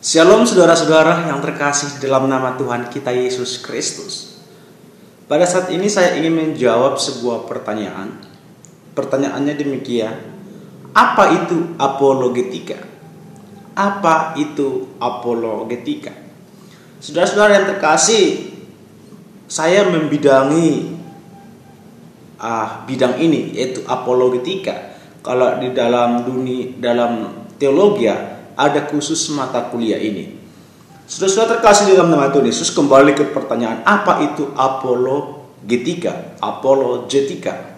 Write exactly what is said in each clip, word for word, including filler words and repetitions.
Shalom saudara-saudara yang terkasih dalam nama Tuhan kita Yesus Kristus. Pada saat ini saya ingin menjawab sebuah pertanyaan. Pertanyaannya demikian: apa itu apologetika? Apa itu apologetika? Saudara-saudara yang terkasih, saya membidangi ah, bidang ini, yaitu apologetika. Kalau di dalam dunia dalam teologi ada khusus mata kuliah ini. Saudara-saudara terkasih dalam nama Tuhan Yesus, kembali ke pertanyaan, apa itu apologetika? Apologetika.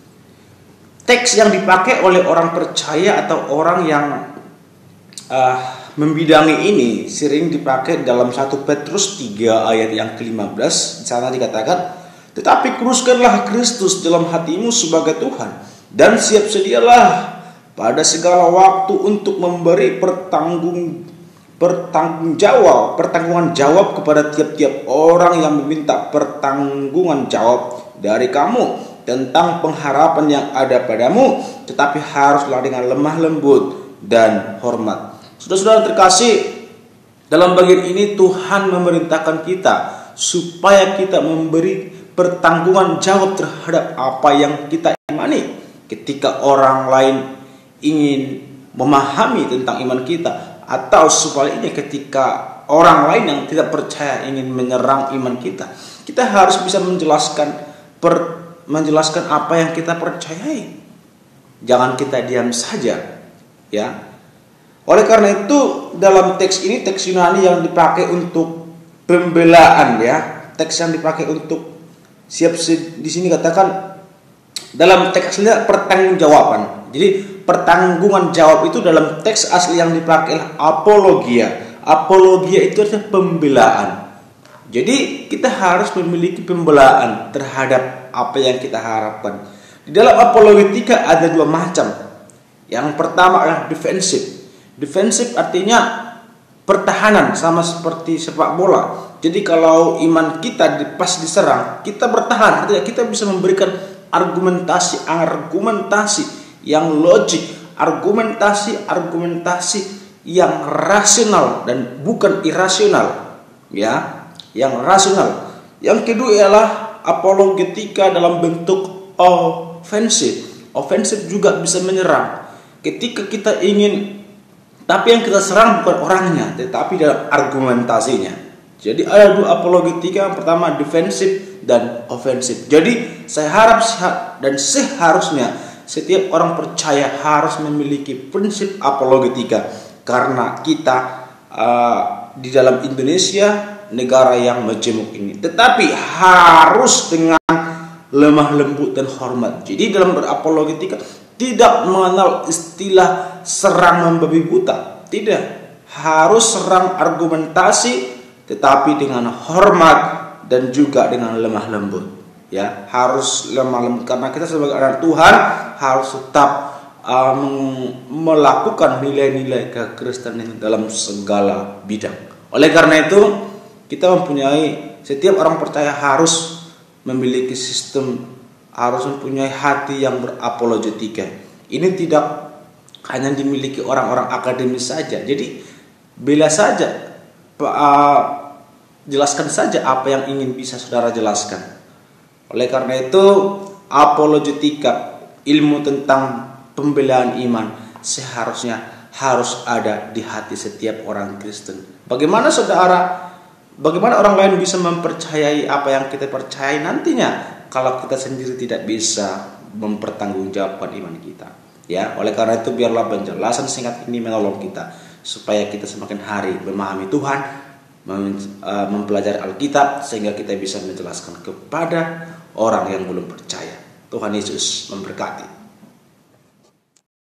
Teks yang dipakai oleh orang percaya atau orang yang uh, membidangi ini sering dipakai dalam satu Petrus tiga ayat yang kelima belas. Di sana dikatakan, tetapi kuruskanlah Kristus dalam hatimu sebagai Tuhan, dan siap sedialah pada segala waktu untuk memberi pertanggung pertanggung jawab, pertanggungan jawab kepada tiap-tiap orang yang meminta pertanggungan jawab dari kamu tentang pengharapan yang ada padamu, tetapi haruslah dengan lemah lembut dan hormat. Saudara-saudara terkasih, dalam bagian ini Tuhan memerintahkan kita supaya kita memberi pertanggungan jawab terhadap apa yang kita imani. Ketika orang lain ingin memahami tentang iman kita, atau sebaliknya ketika orang lain yang tidak percaya ingin menyerang iman kita, kita harus bisa menjelaskan per, menjelaskan apa yang kita percayai. Jangan kita diam saja, ya. Oleh karena itu dalam teks ini, teks Yunani yang dipakai untuk pembelaan, ya, teks yang dipakai untuk siap di sini katakan dalam teks aslinya pertanggungjawaban. Jadi pertanggungan jawab itu dalam teks asli yang dipakai apologia. Apologia itu adalah pembelaan. Jadi kita harus memiliki pembelaan terhadap apa yang kita harapkan. Di dalam apologetika ada dua macam. Yang pertama adalah defensif. Defensif artinya pertahanan, sama seperti sepak bola. Jadi kalau iman kita pas diserang, kita bertahan. Artinya kita bisa memberikan argumentasi-argumentasi yang logik, argumentasi-argumentasi yang rasional dan bukan irasional, ya, yang rasional. Yang kedua ialah apologetika dalam bentuk ofensif. Ofensif juga bisa menyerang. Ketika kita ingin, tapi yang kita serang bukan orangnya, tetapi dalam argumentasinya. Jadi ada dua apologetika, yang pertama defensif dan ofensif. Jadi saya harap dan seharusnya setiap orang percaya harus memiliki prinsip apologetika, karena kita uh, di dalam Indonesia, negara yang majemuk ini, tetapi harus dengan lemah lembut dan hormat. Jadi dalam berapologetika tidak mengenal istilah serang membabi buta, tidak, harus serang argumentasi tetapi dengan hormat dan juga dengan lemah lembut. Ya, harus lemah lembut karena kita sebagai anak Tuhan harus tetap uh, melakukan nilai-nilai kekristenan dalam segala bidang. Oleh karena itu, kita mempunyai, setiap orang percaya harus memiliki sistem, harus mempunyai hati yang berapologetika. Ini tidak hanya dimiliki orang-orang akademis saja. Jadi bela saja, uh, jelaskan saja apa yang ingin bisa saudara jelaskan. Oleh karena itu, apologetika, ilmu tentang pembelaan iman, seharusnya harus ada di hati setiap orang Kristen. Bagaimana saudara, bagaimana orang lain bisa mempercayai apa yang kita percayai nantinya kalau kita sendiri tidak bisa mempertanggungjawabkan iman kita? Ya, oleh karena itu biarlah penjelasan singkat ini menolong kita supaya kita semakin hari memahami Tuhan, mempelajari Alkitab, sehingga kita bisa menjelaskan kepada orang yang belum percaya. Tuhan Yesus memberkati.